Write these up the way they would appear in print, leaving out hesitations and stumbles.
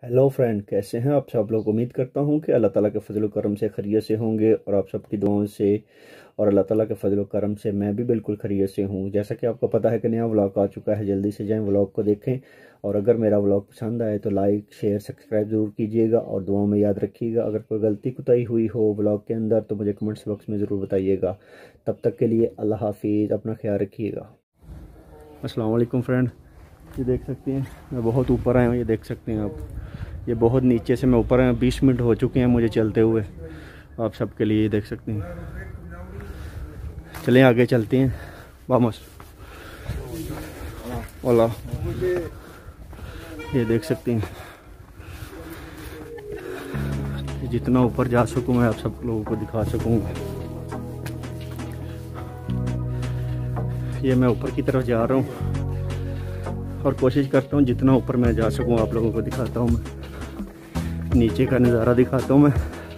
Hello friend, कैसे हैं आप सब लोग। उम्मीद करता हूं कि अल्लाह ताला के फजल करम से खैरियत से होंगे और आप सबकी दुआओं से और अल्लाह ताला के फजल करम से मैं भी बिल्कुल खैरियत से हूं। जैसा कि आपको पता है कि नया व्लॉग आ चुका है, जल्दी से जाएं व्लॉग को देखें और अगर मेरा व्लॉग पसंद आए तो लाइक शेयर सब्सक्राइब ज़रूर कीजिएगा और दुआओं में याद रखिएगा। अगर कोई गलती कोताही हुई हो व्लॉग के अंदर तो मुझे कमेंट्स बॉक्स में ज़रूर बताइएगा। तब तक के लिए अल्लाह हाफिज़, अपना ख्याल रखिएगा। अस्सलाम वालेकुम फ्रेंड, ये देख सकते हैं मैं बहुत ऊपर आया हूँ। ये देख सकते हैं आप, ये बहुत नीचे से मैं ऊपर आया। 20 मिनट हो चुके हैं मुझे चलते हुए आप सबके लिए। ये देख सकते हैं, चलें आगे चलते हैं। वामस ओला, ये देख सकते हैं जितना ऊपर जा सकूँ मैं आप सब लोगों को दिखा सकूँगा। ये मैं ऊपर की तरफ जा रहा हूँ और कोशिश करता हूँ जितना ऊपर मैं जा सकूँ आप लोगों को दिखाता हूँ। मैं नीचे का नज़ारा दिखाता हूँ। मैं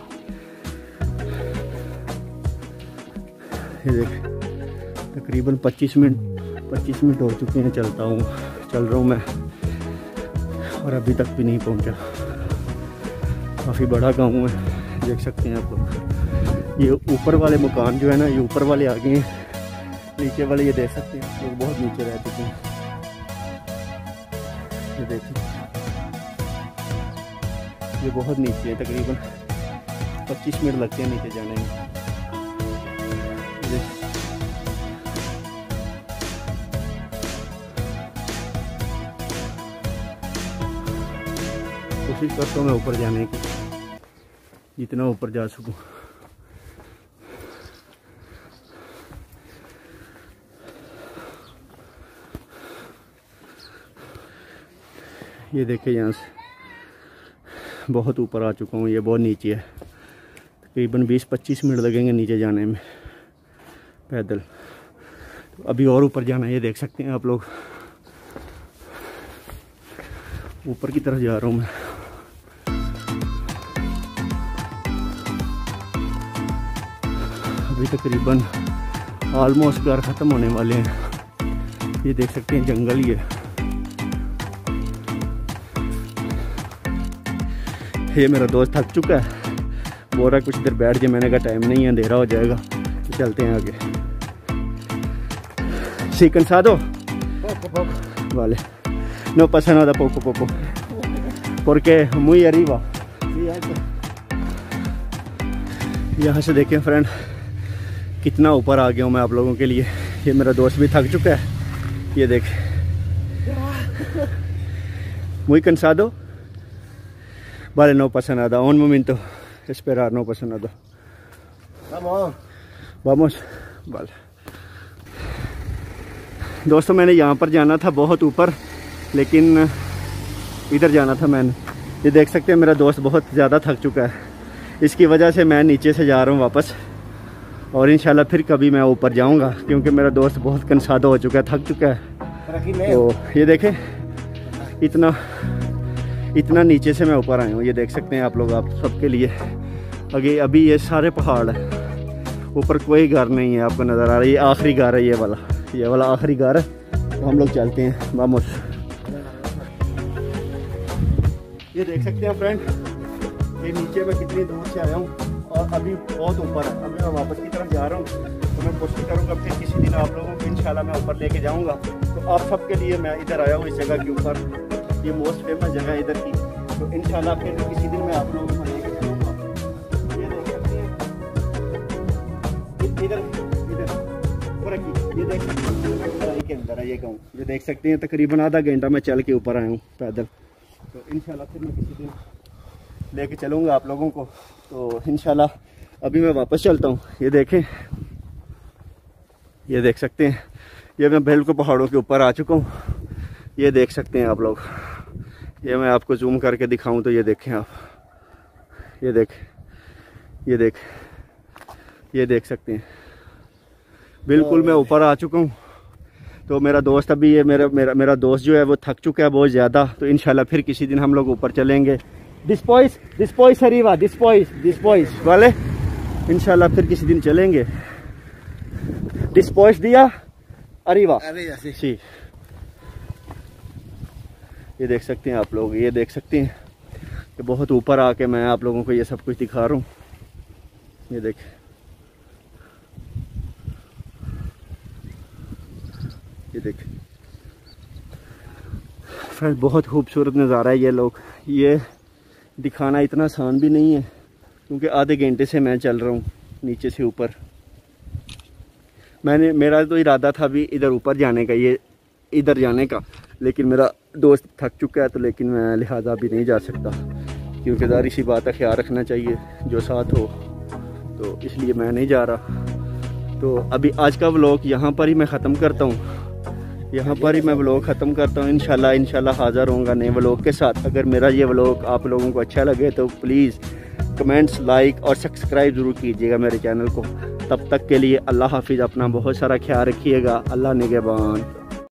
ये देख तकरीबन 25 मिनट हो चुके हैं चल रहा हूँ मैं और अभी तक भी नहीं पहुँचा। काफ़ी बड़ा गाँव है, देख सकते हैं आप लोग। ये ऊपर वाले मकान जो है ना, ये ऊपर वाले आगे हैं, नीचे वाले ये देख सकते हैं लोग बहुत नीचे रह चुके हैं। ये देखिए ये बहुत नीचे है, तकरीबन 25 मिनट लगते हैं नीचे जाने में। कोशिश करता हूँ मैं ऊपर जाने की, जितना ऊपर जा सकूँ। ये देखिए यहाँ से बहुत ऊपर आ चुका हूँ। ये बहुत नीचे है, तकरीबन 20-25 मिनट लगेंगे नीचे जाने में पैदल। तो अभी और ऊपर जाना है। ये देख सकते हैं आप लोग, ऊपर की तरफ जा रहा हूँ मैं। अभी तकरीबन ऑलमोस्ट घर ख़त्म होने वाले हैं। ये देख सकते हैं जंगल ही है। ये मेरा दोस्त थक चुका है, बोल रहा है कुछ देर बैठ जाए। मैंने कहा टाइम नहीं है, अंधेरा हो जाएगा, तो चलते हैं आगे। सी cansado? Vale. No pasa nada, poco. Porque muy arriba. यहाँ से देखें फ्रेंड कितना ऊपर आ गया हूँ मैं आप लोगों के लिए। ये मेरा दोस्त भी थक चुका है। ये देख, muy cansado. Vale, no pasa nada. Un momento. Esperar, no pasa nada. Vamos. Vale. दोस्तों मैंने यहाँ पर जाना था बहुत ऊपर, लेकिन इधर जाना था मैंने। ये देख सकते हैं मेरा दोस्त बहुत ज़्यादा थक चुका है, इसकी वजह से मैं नीचे से जा रहा हूँ वापस। और इंशाल्लाह फिर कभी मैं ऊपर जाऊँगा, क्योंकि मेरा दोस्त बहुत कंसादा हो चुका है, थक चुका है। तो ये देखें इतना नीचे से मैं ऊपर आया हूँ। ये देख सकते हैं आप लोग, आप सबके लिए आगे अभी ये सारे पहाड़ है, ऊपर कोई घर नहीं है। आपको नज़र आ रहा है, ये आखिरी घर है, ये वाला आखिरी घर है। तो हम लोग चलते हैं वामस। ये देख सकते हैं फ्रेंड, ये नीचे मैं कितनी दूर से आया हूँ और अभी बहुत ऊपर है। अभी मैं वापस की तरफ जा रहा हूँ, तो मैं कोशिश करूँगा फिर किसी दिन आप लोगों को इंशाल्लाह मैं ऊपर लेके जाऊँगा। तो आप सबके लिए मैं इधर आया हूँ, इस जगह के ऊपर। ये मोस्ट फेमस जगह है इधर की, तो इंशाल्लाह फिर किसी दिन मैं आप लोगों को लेके जाऊँगा। ये देख सकते हैं इधर ये देख सकते हैं के अंदर है ये गाँव। ये देख सकते हैं तकरीबन आधा घंटा मैं चल के ऊपर आया हूँ पैदल। तो इंशाल्लाह फिर मैं किसी दिन लेके चलूँगा आप लोगों को। तो इंशाल्लाह अभी मैं वापस चलता हूँ। ये देखें, ये देख सकते हैं, ये मैं बिल्कुल पहाड़ों के ऊपर आ चुका हूँ। ये देख सकते हैं आप लोग, ये मैं आपको जूम करके दिखाऊं तो ये देखें आप, ये देख सकते हैं बिल्कुल मैं ऊपर आ चुका हूँ। तो मेरा दोस्त अभी ये मेरा दोस्त जो है वो थक चुका है बहुत ज़्यादा। तो इंशाल्लाह फिर किसी दिन हम लोग ऊपर चलेंगे। डिस्पॉइस अरीवा डिस्पॉइस वाले, इंशाल्लाह फिर किसी दिन चलेंगे। डिस्पॉइस दिया अरीवा सी। ये देख सकते हैं आप लोग, ये देख सकते हैं कि बहुत ऊपर आके मैं आप लोगों को ये सब कुछ दिखा रहा हूँ। ये देख, ये देख फ्रेंड्स, बहुत खूबसूरत नज़ारा है। ये दिखाना इतना आसान भी नहीं है, क्योंकि आधे घंटे से मैं चल रहा हूँ नीचे से ऊपर। मेरा तो इरादा था अभी इधर ऊपर जाने का, ये इधर जाने का, लेकिन मेरा दोस्त थक चुका है, तो लेकिन मैं लिहाजा अभी नहीं जा सकता, क्योंकि ज़ाहिर सी बात है ख्याल रखना चाहिए जो साथ हो, तो इसलिए मैं नहीं जा रहा। तो अभी आज का व्लॉग यहाँ पर ही मैं ख़त्म करता हूँ, इंशाल्लाह हाज़िर होऊंगा नए व्लॉग के साथ। अगर मेरा ये व्लॉग आप लोगों को अच्छा लगे तो प्लीज़ कमेंट्स, लाइक और सब्सक्राइब ज़रूर कीजिएगा मेरे चैनल को। तब तक के लिए अल्लाह हाफिज़, अपना बहुत सारा ख्याल रखिएगा। अल्लाह निगहबान।